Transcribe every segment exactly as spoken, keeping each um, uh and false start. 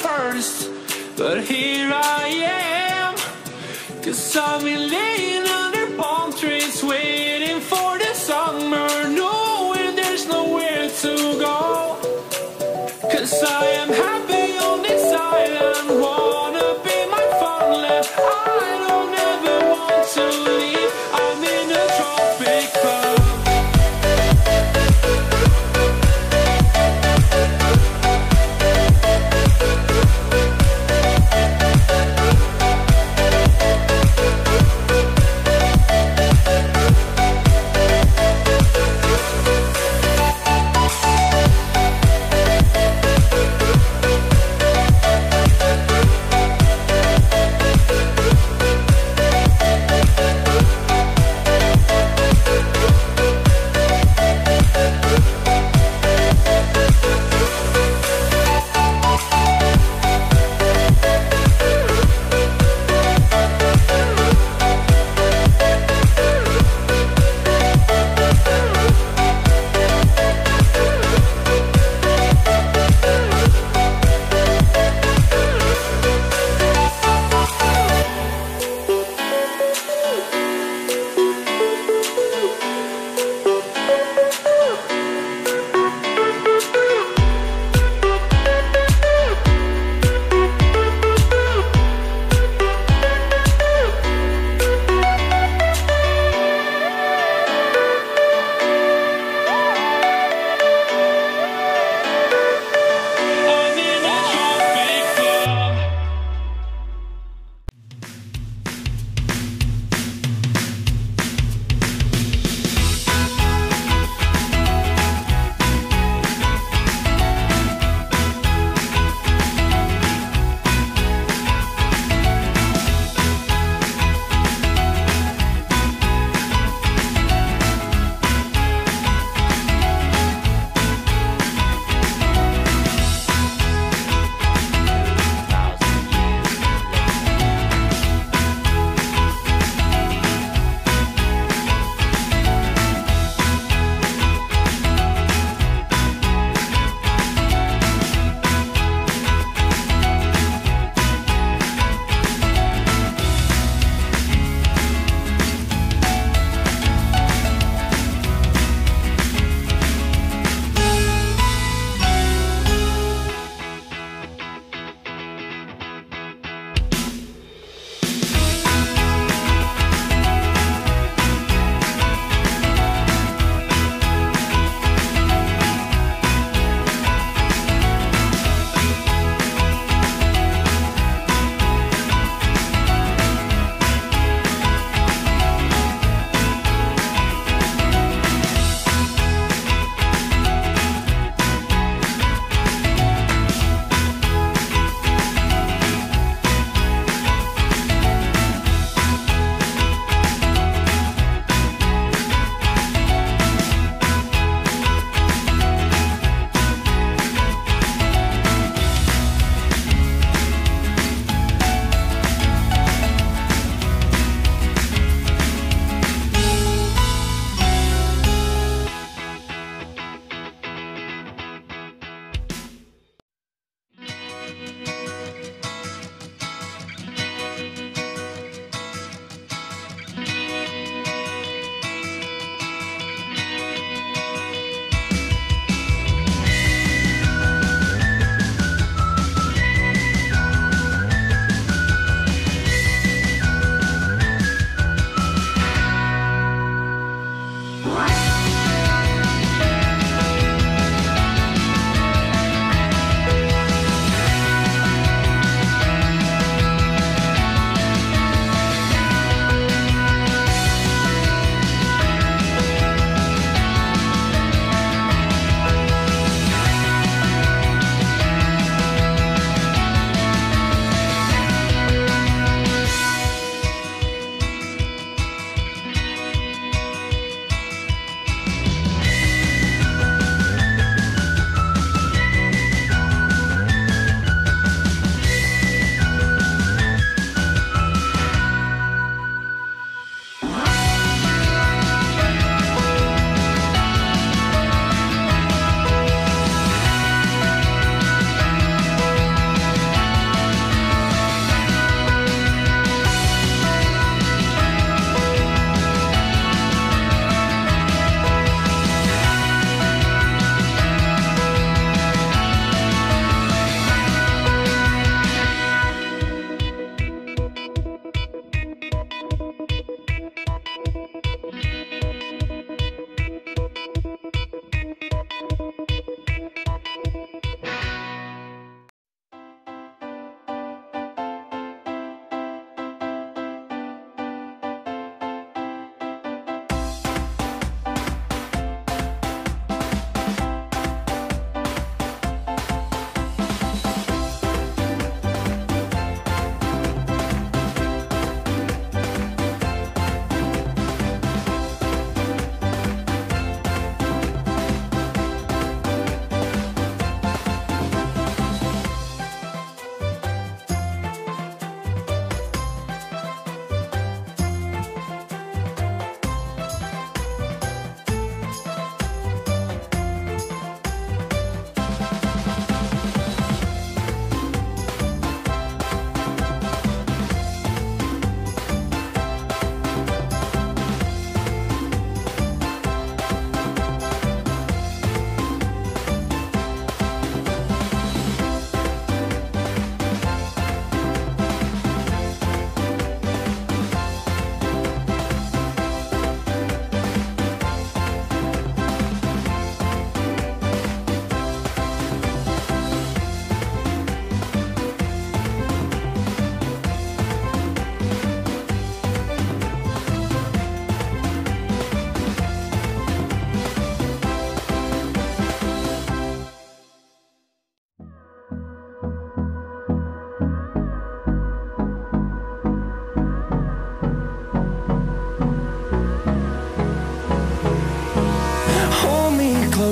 first, but here I am. Cause I've been laying under palm trees, waiting for the summer, knowing there's nowhere to go. Cause I am happy on this island, wanna be my farmland. I don't ever want to leave, I'm in a tropic club.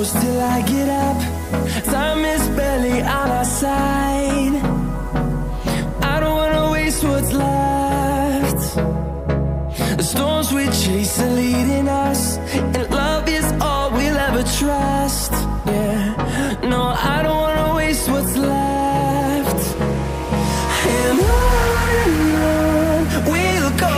close till I get up. Time is barely on our side. I don't wanna waste what's left. The storms we chase are leading us, and love is all we'll ever trust. Yeah, no, I don't wanna waste what's left. And on and on we'll go,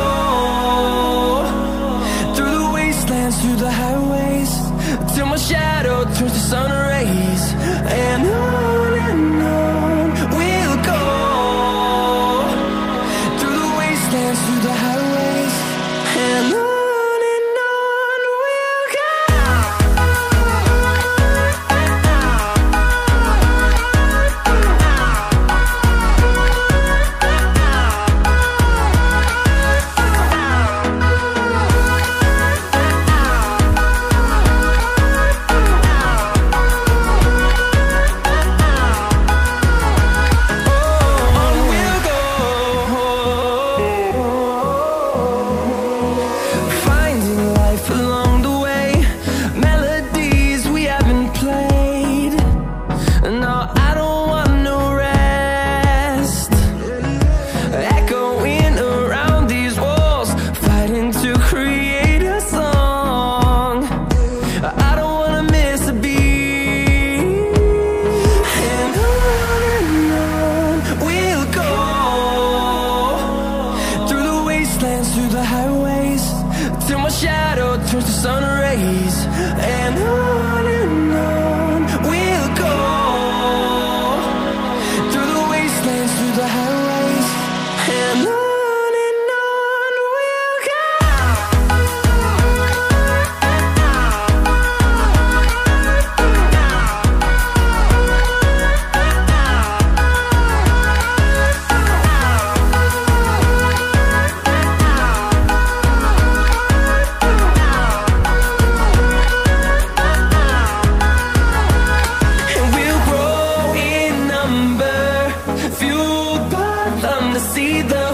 through the wastelands, through the highways, till my shadow turns to sun rays. And on and on we'll go, through the wastelands, through the highways, and on. Through the highways, till my shadow turns to sun rays. And on and on we'll go, through the wastelands, through the highways, and on. See the